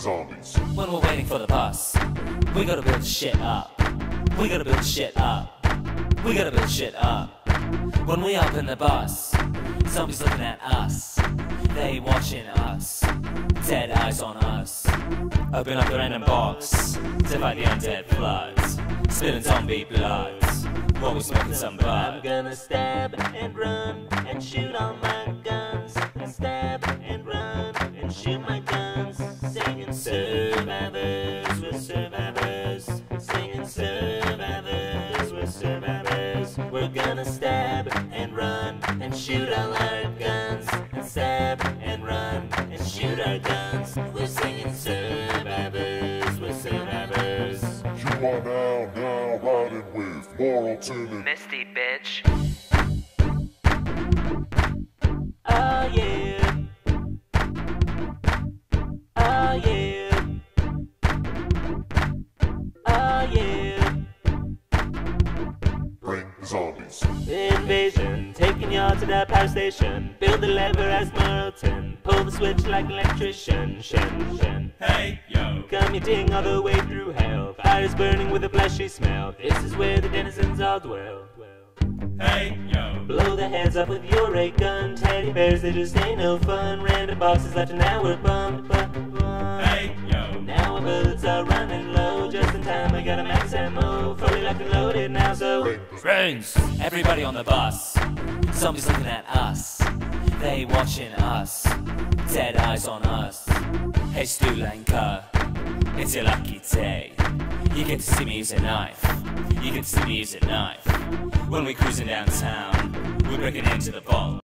zombies. When we're waiting for the bus, we gotta build shit up. We gotta build shit up. We gotta build shit up. When we open the bus, zombies looking at us. They watching us. Dead eyes on us. Open up the random box to fight the undead floods. Spilling zombie bloods while we're smoking some bud. I'm gonna stab and run and shoot all my guns. And stab and run and shoot my guns. Singing survivors, we're survivors. Singing survivors, we're survivors. We're gonna stab and run and shoot all our guns. And stab and run and shoot our guns. We're singing survivors, we're survivors. You are now riding with Moral Timid. Misty bitch. Oh yeah. Oh yeah. Oh yeah. Bring the zombies. Invasion, taking y'all to that power station. Build the lever as Marlton. Pull the switch like an electrician. Shen. Hey, yo. Commuting all the way through hell. Fires burning with a fleshy smell. This is where the denizens all dwell. Hey, yo. Blow the heads up with your ray gun. Teddy bears, they just ain't no fun. Random boxes left and now we're bummed. Hey, yo. Now our bullets are running low. Just in time, I got a max ammo. Fully locked and loaded now, so Brains! Everybody on the bus. Zombies looking at us. They watching us. Dead eyes on us. Hey Stu Lanka, it's your lucky day. You get to see me use a knife. You get to see me use a knife. When we're cruising downtown, we're breaking into the vault.